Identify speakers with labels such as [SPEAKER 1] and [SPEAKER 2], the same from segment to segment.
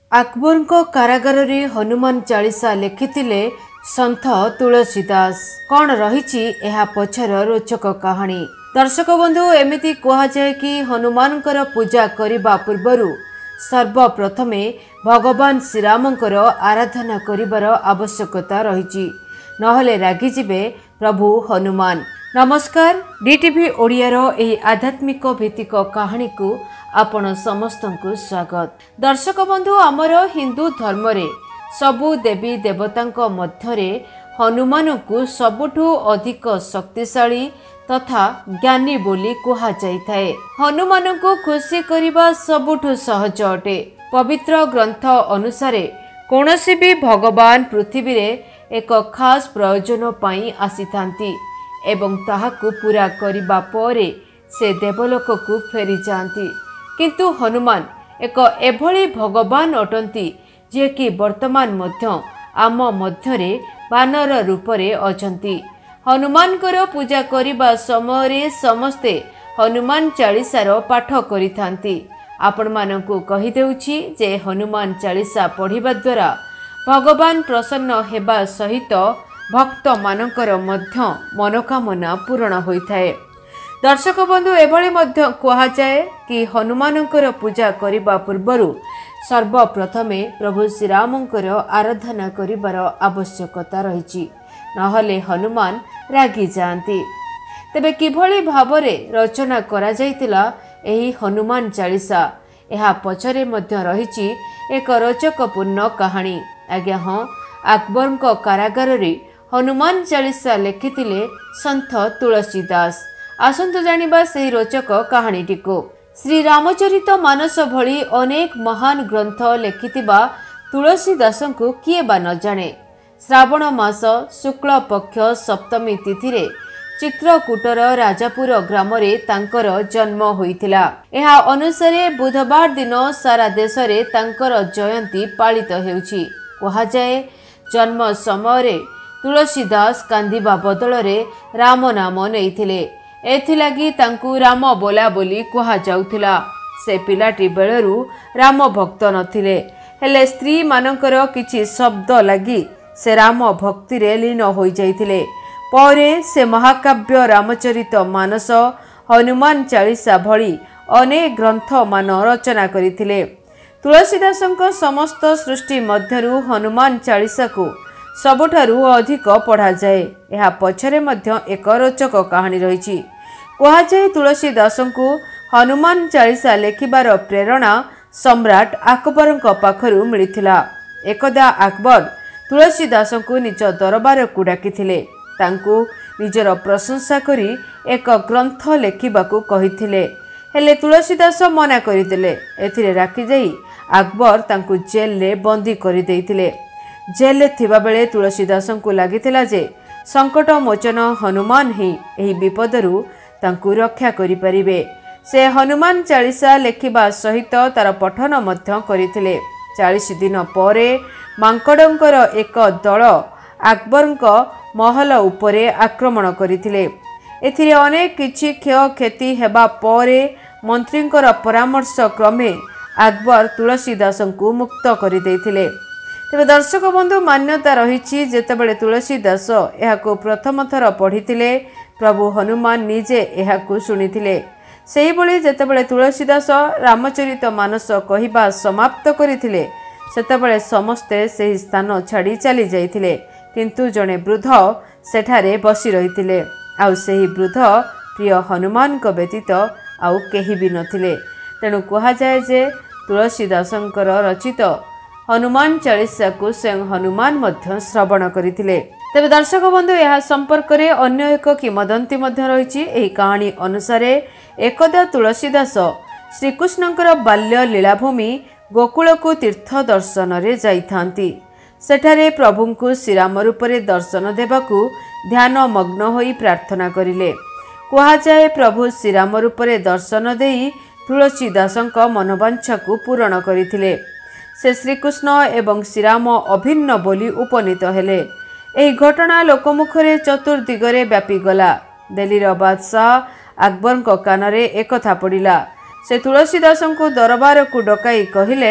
[SPEAKER 1] अकबर कारागार रे हनुमान चालीसा लिखिथिले संत तुलसीदास। कौन रही यह पछर रोचक कहानी। दर्शक बंधु एमिति कह जाए कि हनुमान पूजा करने पूर्वर सर्वप्रथमे भगवान श्रीरामंकर आराधना करिबार आवश्यकता रही, नहले रागिजिबे प्रभु हनुमान। नमस्कार, डीटीवी ओडियार एही आध्यात्मिक भित्तिक कहानी को आपण समस्त को स्वागत। दर्शक बंधु, आमर हिंदू धर्म रे सबु देवी देवतांक मध्यरे हनुमान को सबुठु अधिक शक्तिशाली तथा ज्ञानी बोली कहा जाइथाए। हनुमान को खुशी करिबा सबुठु सहज अटे। पवित्र ग्रंथ अनुसारे कौनसी भी भगवान पृथ्वी रे एक खास प्रयोजन पाई आसीथांती एवं ताहाकु पूरा करिबा परे से देवलोक को फेरी जाती, किंतु हनुमान एक एभली भगवान अटंती जे कि वर्तमान मध्य आम मध्यरे बानर रूपरे अछंती। हनुमान पूजा करिबा समय समस्ते हनुमान चालीसार पाठ करिथांती। आपण मानकु कहि देउछि जे हनुमान चालीसा पढ़िबा द्वारा भगवान प्रसन्न हेबा सहित भक्त मानकर मध्य मनोकामना पूर्ण होइथाए। दर्शक बंधु, एभली मध्य कहा जाए कि हनुमानकर पूजा करिबा पूर्वरु सर्वप्रथमे प्रभु श्रीरामंकर आराधना करिबार आवश्यकता रही, नहले हनुमान रागी जाती। तेबे किभली भावरे रचना करा जाइतिला एही हनुमान चालीसा, एहा पछरे मध्य रही एक रोचकपूर्ण कहानी। आज्ञा हाँ, अकबर कारागार रे हनुमान चालीसा लिखिथिले संत तुलसीदास। आसंतु जानिबा सेही रोचक कहानीटी को। श्री रामचरित मानस भली अनेक महान ग्रंथ लिखिथिबा तुलसीदासंकु किए बा न जाने। श्रावण मास शुक्ल पक्ष सप्तमी तिथि चित्रकूटर राजापुर ग्राम रे तांकर जन्म होइथिला। एहा अनुसारे बुधवार दिन सारा देश रे तांकर जयंती पालित हेउछि। कहा जाए जन्म समय तुलसीदास कांदिबा बदल रे राम नाम नैथिले, एथिलागी तांकु राम बोला बोली कहा जाउथिला। से पिलाटी बेलरू राम भक्त नथिले, हेले स्त्री मानकर किछि शब्द लागी से राम भक्ति रे लीन होई जाइथिले। परे से महाकाव्य रामचरित मानस, हनुमान चालीसा भली अनेक ग्रंथ मान रचना करिथिले। तुलसीदासंक समस्त सृष्टि मध्यरु हनुमान चालीसा को सबुठारु अधिक पढ़ा जाए। यह पछरे मध्य एक रोचक कहानी रही। कहा जाए तुलसीदासंकु हनुमान चालीसा लेखिबार प्रेरणा सम्राट अकबर पाखरु मिलिथिला। एकदा अकबर तुलसीदासंकु निज दरबार को डाकिथिले, तांकु निजर प्रशंसा करी एक ग्रंथ लेखिबाकू कहिथिले, हेले तुलसीदास मना करिदेले। एथिरे राखी जाई अकबर तांकु जेल रे बंदी करि देइथिले। जेल रे थिबा बेले तुलसीदासंकु लागिथिला जे संकट मोचन हनुमान ही एही विपदरू तांकु रक्षा करि परिबे। से हनुमान चालीसा लेखिबा सहित तार पठन मध्य करिथिले। 40 दिन परे मांकड़ंकर एक दल अकबरंक महल उपरे आक्रमण करिथिले। एथिरे अनेक किछि क्षय क्षति हेबा परे मंत्रींकर परामर्श क्रमे अकबर तुलसीदासंकु मुक्त करि देइथिले। तेबे दर्शक बंधु, मान्यता रही जेतेबेले तुलसीदास एहाकु प्रथम थर पढ़िथिले, प्रभु हनुमान निजे एहाकु सुनिथिले। सेही भली जेतेबेले तुलसीदास रामचरित मानस कहिबा समाप्त करिथिले, सेतेबेले समस्ते सेही स्थान छाड़ी चली जाइथिले, किंतु जणे वृद्ध सेठारे बसी रहिथिले। आउ सेही वृद्ध प्रिय हनुमान को व्यतीत आउ केही भी नथिले। तेणु कहा जाए जे तुलसीदासंकर रचित हनुमान चालीसा को स्वयं हनुमान मध्य श्रवण करिथिले। तेबे दर्शक बंधु, यह संपर्क रे अन्य एक किंवदंती मध्य रही। एही कहानी अनुसारे एकदा तुलसीदास श्रीकृष्णंकर बाल्य लीलाभूमि गोकुल को तीर्थ दर्शन रे जाइथांती। सेठारे प्रभुंकु श्रीराम रूपरे दर्शन देबाकू ध्यान मग्न होई प्रार्थना करिले। कहा जाए प्रभु श्रीराम रूपरे दर्शन देई तुलसीदासंक मनोवांछा को पूर्ण करिथिले। से श्रीकृष्ण एवं श्रीराम अभिन्न बोली उपनीत हेले। एही घटना लोकमुखरे चतुर्दिगरे व्यापी गला। दिल्लीर बादशाह अकबर कान रे एकथा पड़िला। से तुलसीदासंकु दरबार को डकाई कहिले,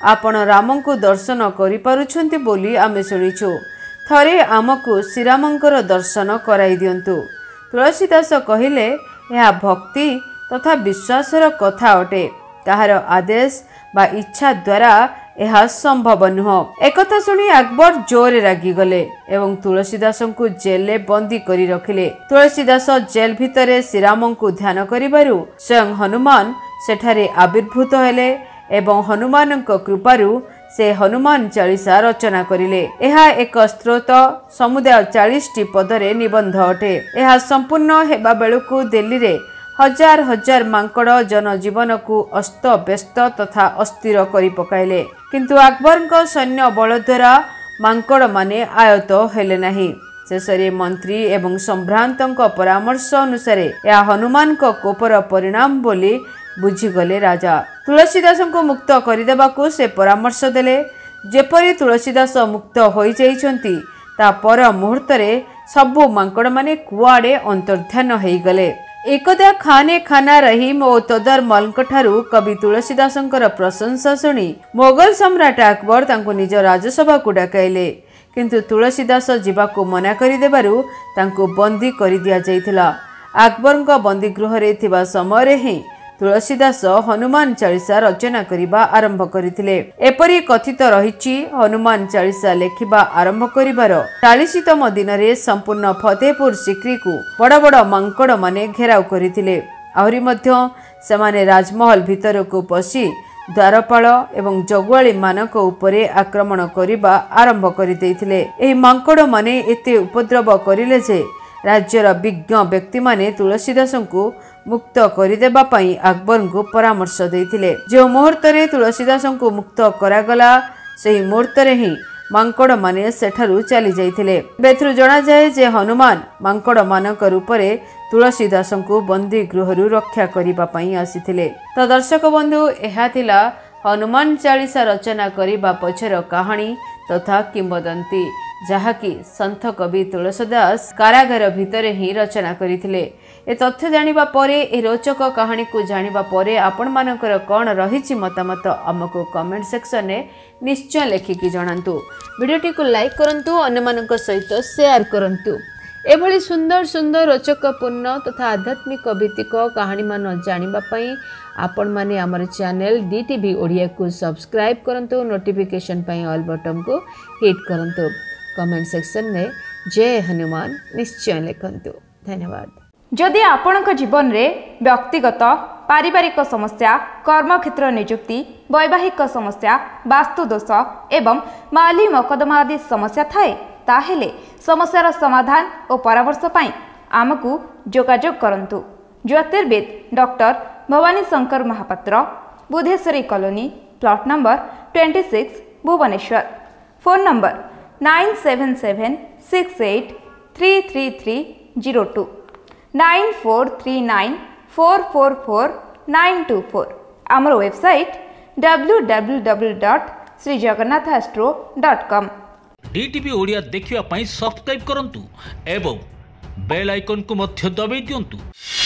[SPEAKER 1] आपण रामंकु दर्शन करिपारुछन्ति बोली आमे शुणिछु। थरे आमको श्रीरामंकर दर्शन कराई दियंतु। तुलसीदास कहिले यह भक्ति तथा विश्वासर कथा अटे। कहार आदेश बा इच्छा द्वारा यह संभव नुह। एकथा सुनी अकबर जोरे रागी गले एवं तुलसीदास को जेल में बंदी करी रखिले। तुलसीदास जेल भितरे श्रीरामंकु ध्यान करिबारु स्वयं हनुमान सेठारे आविर्भूत हेले एवं हनुमान कृपारु से हनुमान चालीसा रचना करिले। यह एक स्त्रोत समुदाय 40 पदरे निबंध अटे। यह संपूर्ण हेबा बेलुकु दिल्ली रे हजार हजार मांकड़ जनजीवन को अस्त व्यस्त तथा अस्थिर करि पकाइले। किंतु अकबर सैन्य बल द्वारा मांकड़ माने आयत हेले नाही। शेषरे मंत्री एवं सम्भ्रांत परामर्श अनुसार यह हनुमान कोपर परिणाम बोली बुझीगले राजा। तुलसीदास को मुक्त करदेवाकू से परामर्श देले। जेपरी तुलसीदास मुक्त होई जाइछंती ता पर मुहूर्त सबु मांकड़ माने कुआडे अंतर्ध्यान होई गले। एकदा खाने खाना रहीम और तदर मलंकठारू कवि तुलसीदासंकर प्रशंसा शुणी मोगल सम्राट अकबर तांको निज राजसभा को डाकाइले। किंतु तुलसीदास जीवाको मना करिदेबारु तांको बंदी करि दिया जाइथिला। अकबर बंदी गृह रे थिबा समय रे ही तुलसीदास हनुमान चालीसा रचना करिबा आरंभ करिथिले। एपरि कथित रहिछि हनुमान चालीसा लेखिबा आरंभ करिबार 40तम दिन रे संपूर्ण फतेहपुर सिक्री को बड़ बड़ मांकड़ माने घेराव करिथिले। आहुरी मध्य सेमाने राजमहल भितर को पसी द्वारपाल एवं जगुआली मानक उपरे आक्रमण करिबा आरंभ करि दैथिले। एही मांकड़ माने एते उपद्रव करिले जे राज्यर विज्ञ व्यक्ति माने तुलसीदास को मुक्त करदेबा पई अकबर को परामर्श देथिले। जो मुहूर्त रे तुलसीदास को मुक्त करागला सही मुहूर्त रे ही मांकड़ माने सेठारु चली जाइथिले। बेथरु जणा जाए जे हनुमान मांकड़ मानक रूप रे तुलसीदास को बंदी गृहरु रक्षा करिबा पई आसीथिले। तो दर्शक बंधु एहा थिला हनुमान चालीसा रचना करिबा पछर कहानी तथा किंवदंती जहाँकि संत कवि तुलसीदास कारागार भितर ही रचना करथिले। ए तथ्य जानिबा परे ए रोचक कहानी को जानिबा परे आपण मानकर कोन रहिछि मतामत हमको कमेंट सेक्शन में निश्चय लेखिकी जणांतु। वीडियोटी को लाइक करंतु, अन्य मानक सहित शेयर करंतु। एभली सुंदर सुंदर रोचकपूर्ण तथा आध्यात्मिक भित्तिक कहानी मान जानिबा पई आपण माने हमर चैनल डीटीवी ओडिया को सब्सक्राइब करंतु। नोटिफिकेशन पई ऑल बटन को हिट करंतु। कमेंट सेक्शन में जय हनुमान निश्चय लिखंतु। धन्यवाद।
[SPEAKER 2] जदि आपणक जीवन रे व्यक्तिगत पारिवारिक समस्या, कर्मक्षेत्र नियुक्ति, वैवाहिक समस्या, वास्तु दोष एवं माली मकदमा आदि समस्या थाए ताहेले समस्यार समाधान और परामर्श पाई आमकु जोगाजोग करंतु। ज्योतिर्विद doctor Bhabani Shankar Mahapatra, Budheswari colony, plot number 26, Bhubaneswar. Phone number 9776833302 9439444924। आमर वेबसाइट www.srijagannathastro.com।
[SPEAKER 3] डीटीवी ओडिया देखिवा पई सब्सक्राइब करंतु एवं बेल आइकन को मध्य दबाई दियंतु।